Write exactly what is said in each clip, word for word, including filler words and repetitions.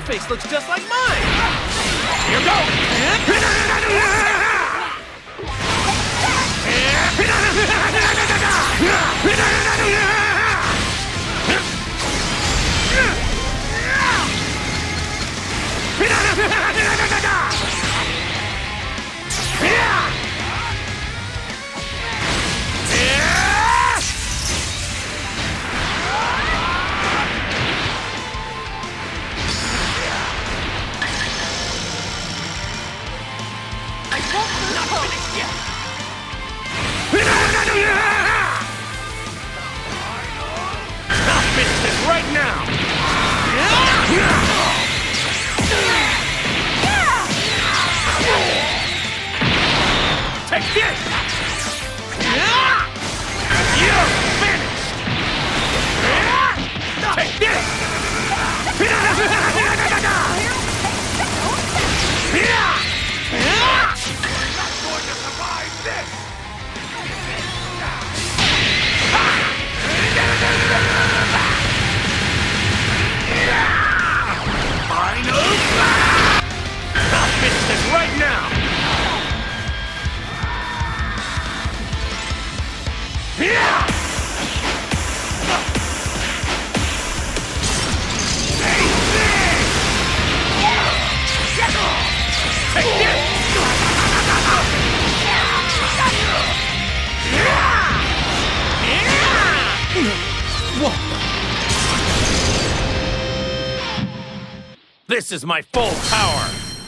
face looks just like mine! Here goes! I'll finish this right now! Take this! You're finished! Take this! You're not going to survive this! Final! I'll finish this right now! Yeah! Take this! Take this! Whoa! This is my full power!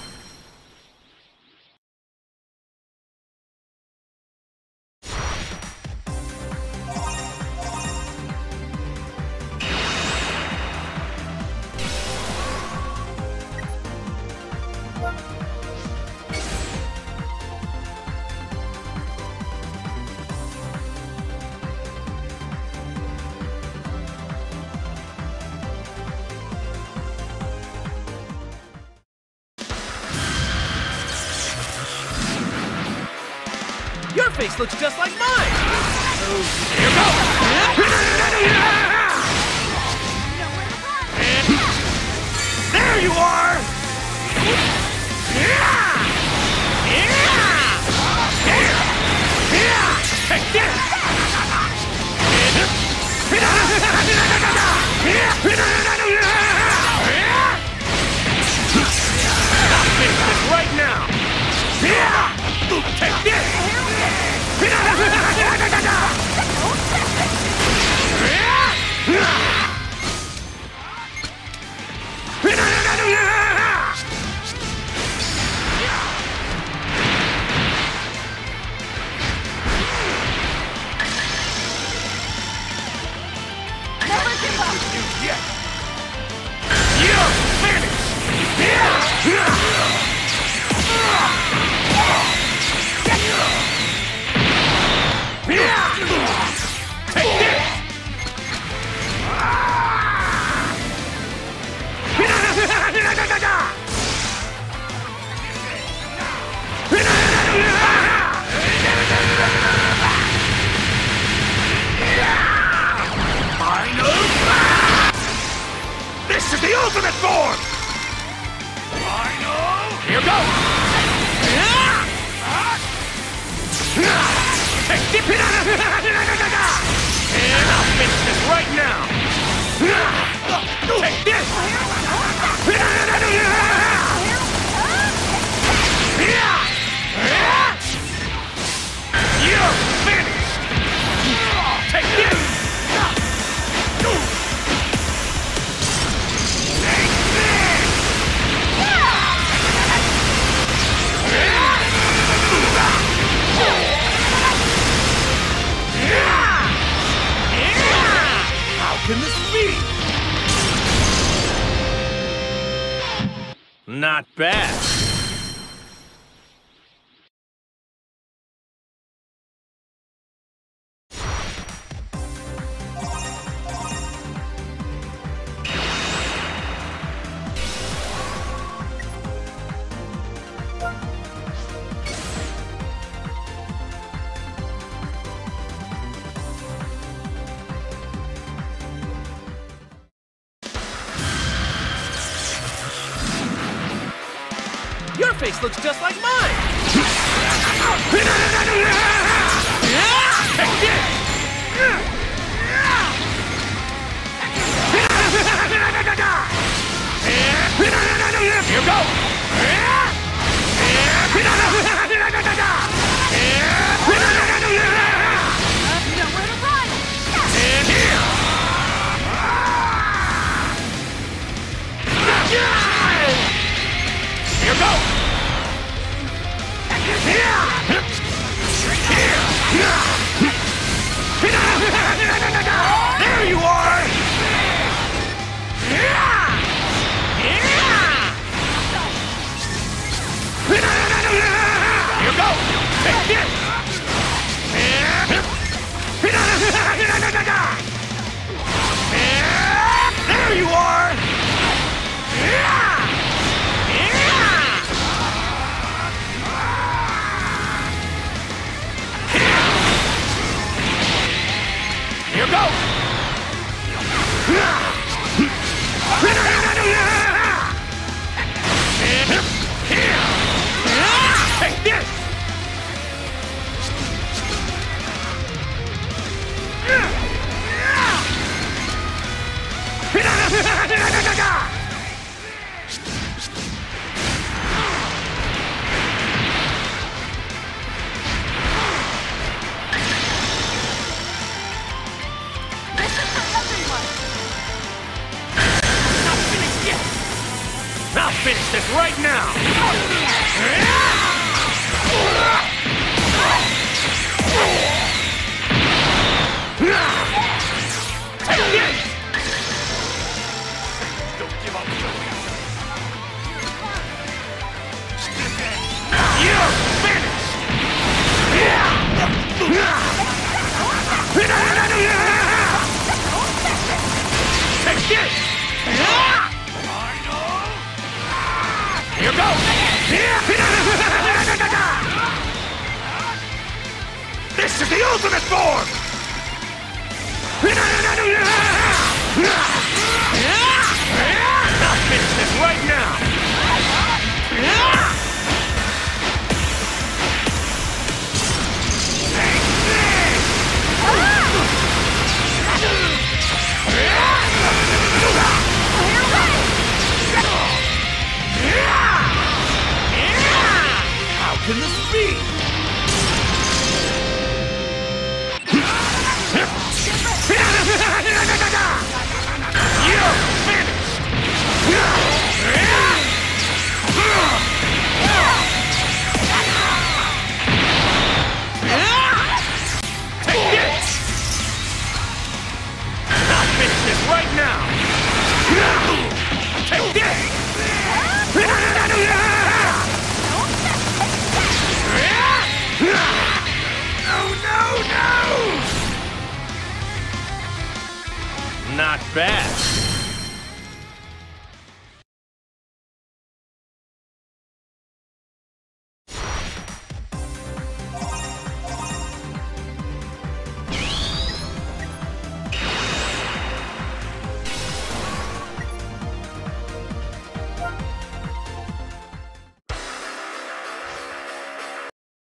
Your face looks just like mine! Oh, here goes! There you are! Take this! I'll finish this right now! Take this! Never give up! You're finished! Take this! Final! This is the ultimate form! Final! Here goes! Take this! And I'll finish this right now! Take this! You're finished! Take this! Take this! How can this be? Not bad. face looks just like mine! Take this! Here you go! Nowhere to run! And here! Here you go! There you are! Here you go! Take this! There you are! Here you go! Take this! This is for everyone! Not finished yet! I'll finish this right now! Take this! Don't give up, Surya. You're finished! Take this! Here you go! This is the ultimate form! I'll finish this right now! How can this be? You're finished! Take this! I'll finish this right now! Take this! Oh, no, no! Not bad.